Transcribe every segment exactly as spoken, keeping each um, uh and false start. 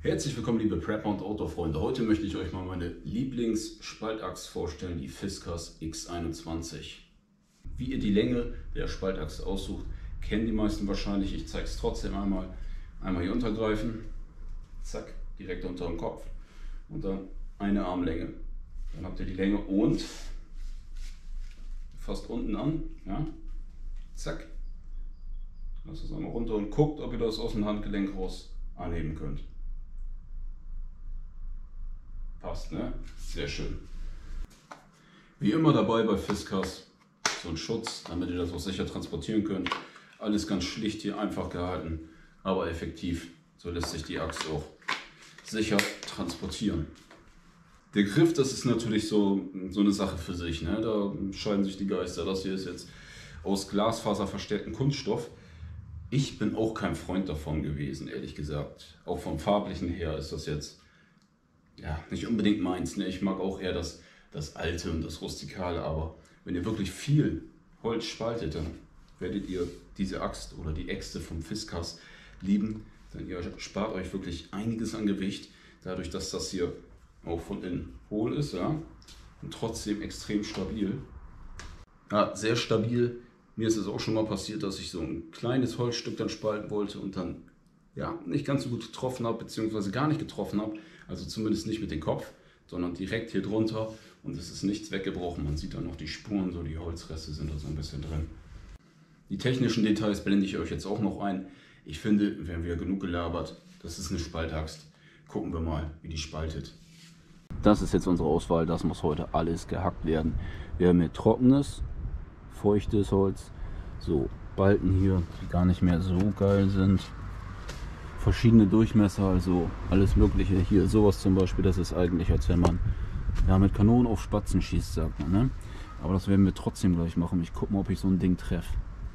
Herzlich willkommen, liebe Prepper und Outdoor-Freunde. Heute möchte ich euch mal meine Lieblings-Spaltaxt vorstellen, die Fiskars X einundzwanzig. Wie ihr die Länge der Spaltaxt aussucht, kennen die meisten wahrscheinlich. Ich zeige es trotzdem einmal. Einmal hier untergreifen, zack, direkt unter dem Kopf und dann eine Armlänge. Dann habt ihr die Länge und fast unten an, ja, zack. Lasst es einmal runter und guckt, ob ihr das aus dem Handgelenk raus anheben könnt. Passt, ne? Sehr schön. Wie immer dabei bei Fiskars so ein Schutz, damit ihr das auch sicher transportieren könnt. Alles ganz schlicht hier, einfach gehalten, aber effektiv. So lässt sich die Axt auch sicher transportieren. Der Griff, das ist natürlich so, so eine Sache für sich, ne? Da scheiden sich die Geister. Das hier ist jetzt aus Glasfaser verstärkten Kunststoff. Ich bin auch kein Freund davon gewesen, ehrlich gesagt. Auch vom Farblichen her ist das jetzt ja, nicht unbedingt meins. Ne? Ich mag auch eher das, das Alte und das Rustikale, aber wenn ihr wirklich viel Holz spaltet, dann werdet ihr diese Axt oder die Äxte vom Fiskars lieben, denn ihr spart euch wirklich einiges an Gewicht, dadurch, dass das hier auch von innen hohl ist, ja, und trotzdem extrem stabil. Ja, sehr stabil. Mir ist es auch schon mal passiert, dass ich so ein kleines Holzstück dann spalten wollte und dann ja, nicht ganz so gut getroffen habe, beziehungsweise gar nicht getroffen habe, also zumindest nicht mit dem Kopf, sondern direkt hier drunter und es ist nichts weggebrochen. Man sieht dann noch die Spuren, so die Holzreste sind da so ein bisschen drin. Die technischen Details blende ich euch jetzt auch noch ein. Ich finde, wir haben wieder genug gelabert, das ist eine Spaltaxt. Gucken wir mal, wie die spaltet. Das ist jetzt unsere Auswahl, das muss heute alles gehackt werden. Wir haben hier trockenes, feuchtes Holz, so Balken hier, die gar nicht mehr so geil sind. Verschiedene Durchmesser, also alles mögliche. Hier sowas zum Beispiel, das ist eigentlich, als wenn man ja, mit Kanonen auf Spatzen schießt, sagt man, ne? Aber das werden wir trotzdem gleich machen. Ich gucke mal, ob ich so ein Ding treffe.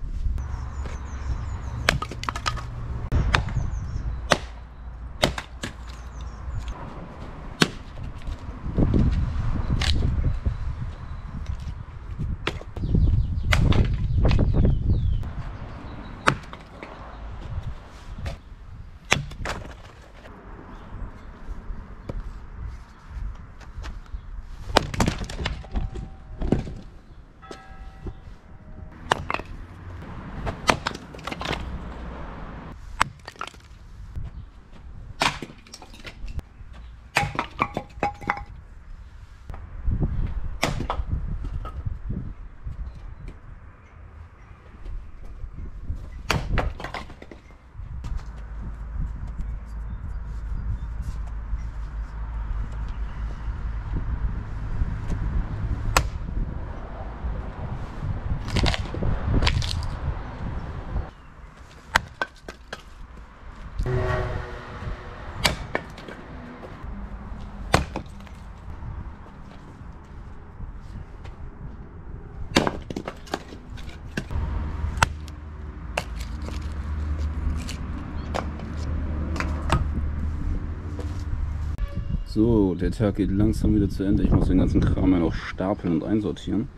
So, der Tag geht langsam wieder zu Ende. Ich muss den ganzen Kram ja noch stapeln und einsortieren.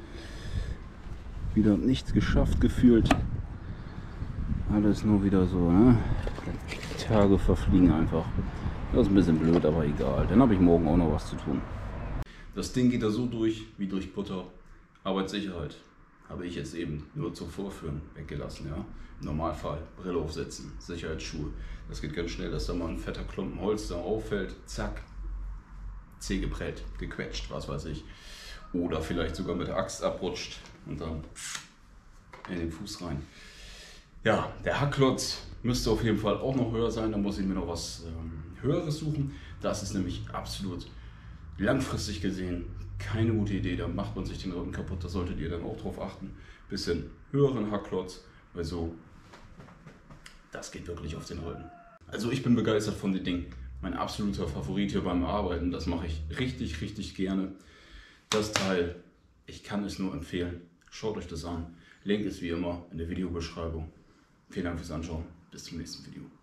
Wieder nichts geschafft gefühlt. Alles nur wieder so, ne? Die Tage verfliegen einfach. Das ist ein bisschen blöd, aber egal. Dann habe ich morgen auch noch was zu tun. Das Ding geht da so durch wie durch Butter. Arbeitssicherheit habe ich jetzt eben nur zum Vorführen weggelassen. Ja? Im Normalfall Brille aufsetzen, Sicherheitsschuhe. Das geht ganz schnell, dass da mal ein fetter Klumpen Holz da auffällt. Zack. Zeh geprellt, gequetscht, was weiß ich. Oder vielleicht sogar mit der Axt abrutscht und dann in den Fuß rein. Ja, der Hackklotz müsste auf jeden Fall auch noch höher sein. Da muss ich mir noch was ähm, Höheres suchen. Das ist nämlich absolut langfristig gesehen keine gute Idee. Da macht man sich den Rücken kaputt. Da solltet ihr dann auch drauf achten. Bisschen höheren Hackklotz, weil so, das geht wirklich auf den Rücken. Also ich bin begeistert von dem Ding. Mein absoluter Favorit hier beim Arbeiten, das mache ich richtig, richtig gerne. Das Teil, ich kann es nur empfehlen. Schaut euch das an. Link ist wie immer in der Videobeschreibung. Vielen Dank fürs Anschauen. Bis zum nächsten Video.